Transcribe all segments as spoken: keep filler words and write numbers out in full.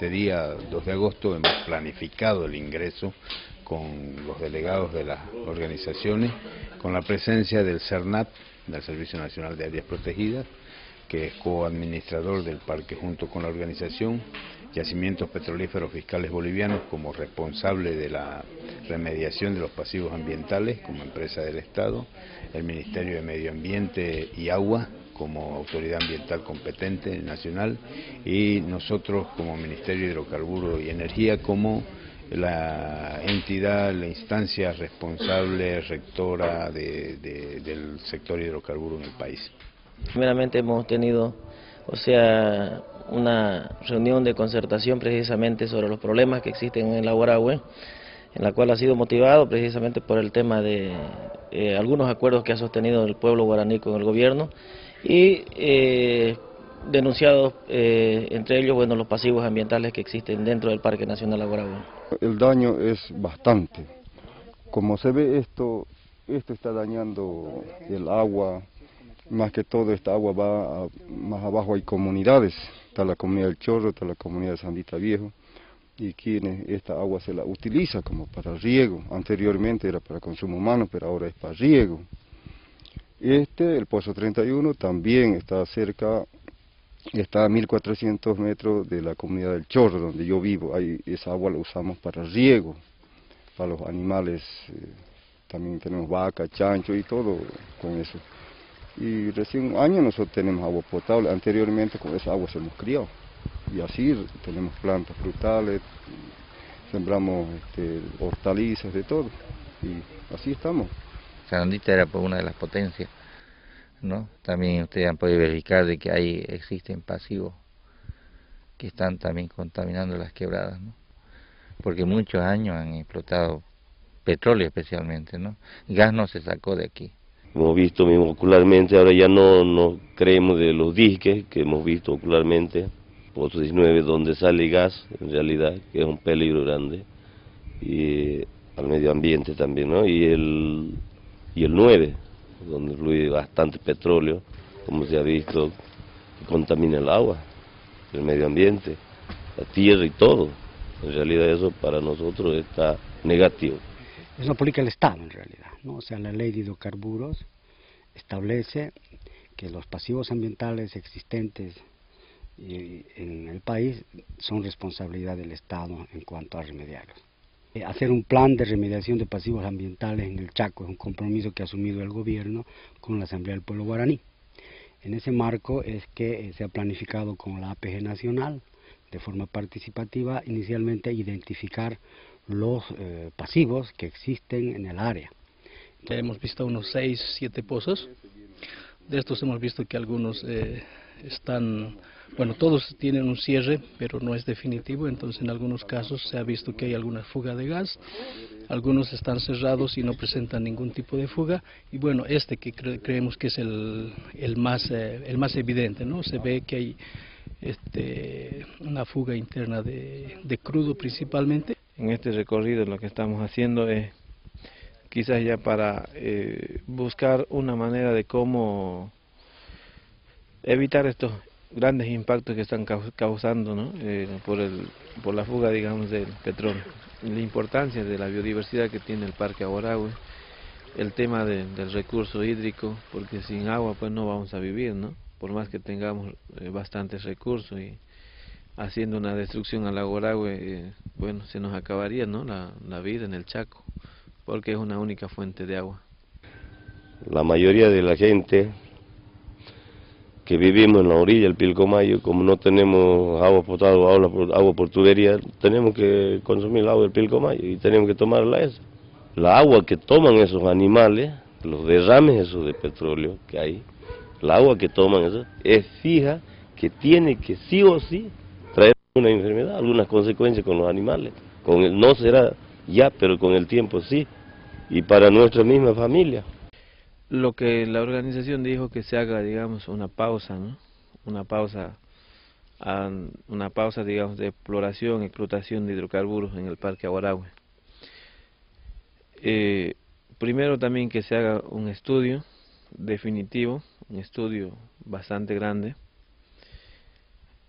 este día, dos de agosto, hemos planificado el ingreso con los delegados de las organizaciones, con la presencia del CERNAT, del Servicio Nacional de Áreas Protegidas, que es coadministrador del parque junto con la organización, Yacimientos Petrolíferos Fiscales Bolivianos como responsable de la remediación de los pasivos ambientales como empresa del Estado, el Ministerio de Medio Ambiente y Agua como autoridad ambiental competente nacional y nosotros como Ministerio de Hidrocarburos y Energía como la entidad, la instancia responsable, rectora de, de, del sector hidrocarburo en el país. Primeramente hemos tenido, o sea, una reunión de concertación precisamente sobre los problemas que existen en el Aguarahue, en la cual ha sido motivado precisamente por el tema de eh, algunos acuerdos que ha sostenido el pueblo guaraní con el gobierno y eh, denunciados eh, entre ellos bueno los pasivos ambientales que existen dentro del Parque Nacional Aguarahue. El daño es bastante. Como se ve esto, esto está dañando el agua. Más que todo esta agua va a, más abajo hay comunidades, está la comunidad del Chorro, está la comunidad de San Vita Viejo, y quienes esta agua se la utiliza como para riego, anteriormente era para consumo humano, pero ahora es para riego. Este, el Pozo treinta y uno, también está cerca, está a mil cuatrocientos metros de la comunidad del Chorro, donde yo vivo, ahí esa agua la usamos para riego, para los animales, eh, también tenemos vaca, chancho y todo con eso. Y recién un año nosotros tenemos agua potable, anteriormente con esa agua se hemos criado. Y así tenemos plantas frutales, sembramos este, hortalizas, de todo. Y así estamos. Sarandita era por una de las potencias, ¿no? También ustedes han podido verificar de que ahí existen pasivos que están también contaminando las quebradas, ¿no? Porque muchos años han explotado petróleo especialmente, ¿no? Gas no se sacó de aquí. Hemos visto mismo ocularmente, ahora ya no, no creemos de los diques que hemos visto ocularmente, Pozo diecinueve donde sale gas, en realidad, que es un peligro grande, y al medio ambiente también, ¿no? Y el, y el nueve, donde fluye bastante petróleo, como se ha visto, que contamina el agua, el medio ambiente, la tierra y todo. En realidad eso para nosotros está negativo. Es una política del Estado en realidad, ¿no? O sea, la ley de hidrocarburos establece que los pasivos ambientales existentes en el país son responsabilidad del Estado en cuanto a remediarlos. Hacer un plan de remediación de pasivos ambientales en el Chaco es un compromiso que ha asumido el gobierno con la Asamblea del Pueblo Guaraní. En ese marco es que se ha planificado con la A P G Nacional, de forma participativa, inicialmente identificar los eh, pasivos que existen en el área. Entonces, hemos visto unos seis, siete pozos. De estos hemos visto que algunos eh, están, bueno, todos tienen un cierre, pero no es definitivo. Entonces, en algunos casos se ha visto que hay alguna fuga de gas. Algunos están cerrados y no presentan ningún tipo de fuga. Y bueno, este que cre creemos que es el, el, más, eh, el más evidente, ¿no? Se ve que hay este, una fuga interna de, de crudo principalmente. En este recorrido lo que estamos haciendo es quizás ya para eh, buscar una manera de cómo evitar estos grandes impactos que están causando, ¿no? eh, por, el, por la fuga, digamos, del petróleo. La importancia de la biodiversidad que tiene el Parque Aguarahue, el tema de, del recurso hídrico, porque sin agua pues no vamos a vivir, ¿no? Por más que tengamos eh, bastantes recursos y haciendo una destrucción al Aguarahue, eh, bueno, se nos acabaría, ¿no? la, la vida en el Chaco, porque es una única fuente de agua. La mayoría de la gente que vivimos en la orilla del Pilcomayo, como no tenemos agua potable, agua, agua por tubería, tenemos que consumir el agua del Pilcomayo y tenemos que tomarla esa. La agua que toman esos animales, los derrames esos de petróleo que hay, la agua que toman eso, es fija que tiene que sí o sí traer una enfermedad, algunas consecuencias con los animales. Con el, no será ya, pero con el tiempo sí, y para nuestra misma familia. Lo que la organización dijo que se haga, digamos, una pausa, ¿no? Una pausa, una pausa, digamos, de exploración, explotación de hidrocarburos en el Parque Aguarahue. Eh, primero también que se haga un estudio definitivo, un estudio bastante grande,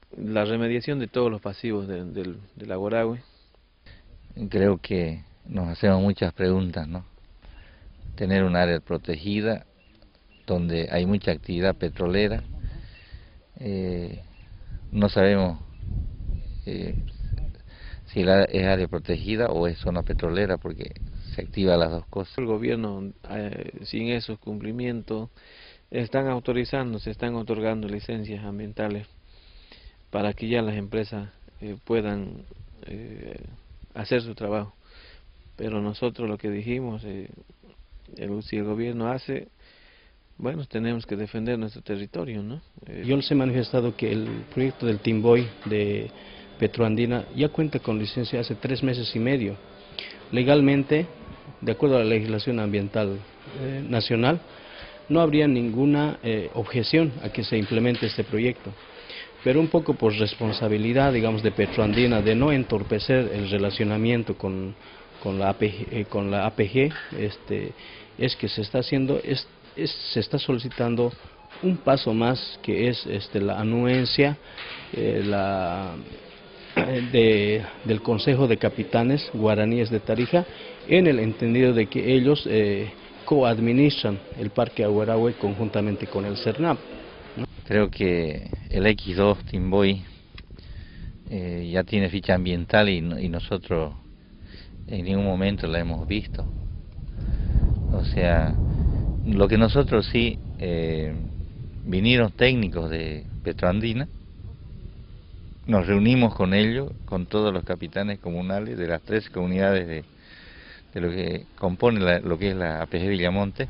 la remediación de todos los pasivos de, del, del Aguarahue. Creo que nos hacemos muchas preguntas, ¿no? Tener un área protegida donde hay mucha actividad petrolera, eh, no sabemos eh, si la, es área protegida o es zona petrolera, porque se activan las dos cosas. El gobierno, eh, sin esos cumplimientos, están autorizando, se están otorgando licencias ambientales para que ya las empresas eh, puedan eh, hacer su trabajo. Pero nosotros lo que dijimos, eh, el, si el gobierno hace, bueno, tenemos que defender nuestro territorio, ¿no? Eh, Yo les he manifestado que el proyecto del Timboy de Petroandina ya cuenta con licencia hace tres meses y medio. Legalmente, de acuerdo a la legislación ambiental eh, nacional, no habría ninguna eh, objeción a que se implemente este proyecto. Pero un poco por responsabilidad, digamos, de Petroandina, de no entorpecer el relacionamiento con, con, la, A P G, eh, con la A P G, este, es que se está haciendo, es, es, se está solicitando un paso más, que es este, la anuencia eh, la, de, del Consejo de Capitanes Guaraníes de Tarija, en el entendido de que ellos eh, coadministran el Parque Aguarahue conjuntamente con el CERNAP, ¿no? Creo que el equis dos Timboy eh, ya tiene ficha ambiental y, y nosotros en ningún momento la hemos visto. O sea, lo que nosotros sí, eh, vinieron técnicos de Petroandina, nos reunimos con ellos, con todos los capitanes comunales de las tres comunidades de, de lo que compone la, lo que es la A P G Villamonte,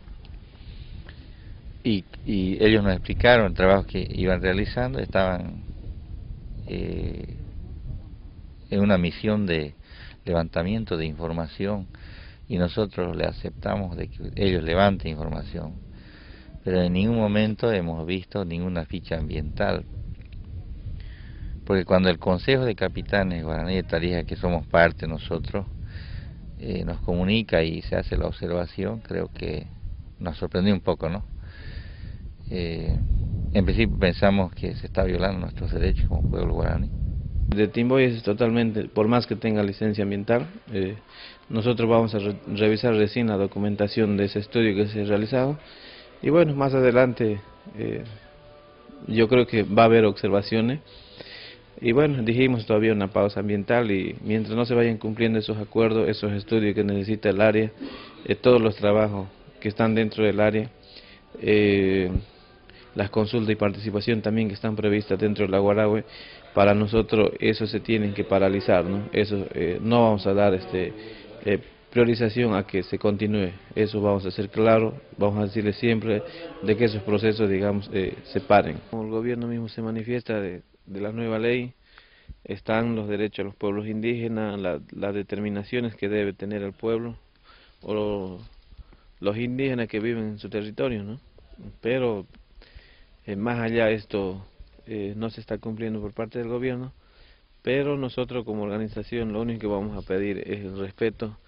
y, y ellos nos explicaron el trabajo que iban realizando. Estaban eh, en una misión de levantamiento de información y nosotros le aceptamos de que ellos levanten información, pero en ningún momento hemos visto ninguna ficha ambiental, porque cuando el Consejo de Capitanes Guaraní de Tarija, que somos parte nosotros, eh, nos comunica y se hace la observación, creo que nos sorprendió un poco, ¿no? Eh, en principio pensamos que se está violando nuestros derechos como pueblo guaraní. De Timboy es totalmente, por más que tenga licencia ambiental, eh, nosotros vamos a re revisar recién la documentación de ese estudio que se ha realizado, y bueno, más adelante eh, yo creo que va a haber observaciones, y bueno, dijimos todavía una pausa ambiental, y mientras no se vayan cumpliendo esos acuerdos, esos estudios que necesita el área, eh, todos los trabajos que están dentro del área, eh, las consultas y participación también que están previstas dentro del Aguarahue, para nosotros eso se tienen que paralizar, ¿no? Eso eh, no vamos a dar este eh, priorización a que se continúe, eso vamos a ser claros, vamos a decirle siempre de que esos procesos, digamos, eh, se paren. Como el gobierno mismo se manifiesta de, de la nueva ley, están los derechos de los pueblos indígenas, la, las determinaciones que debe tener el pueblo, o los, los indígenas que viven en su territorio, ¿no? Pero eh, más allá esto eh, no se está cumpliendo por parte del gobierno, pero nosotros como organización lo único que vamos a pedir es el respeto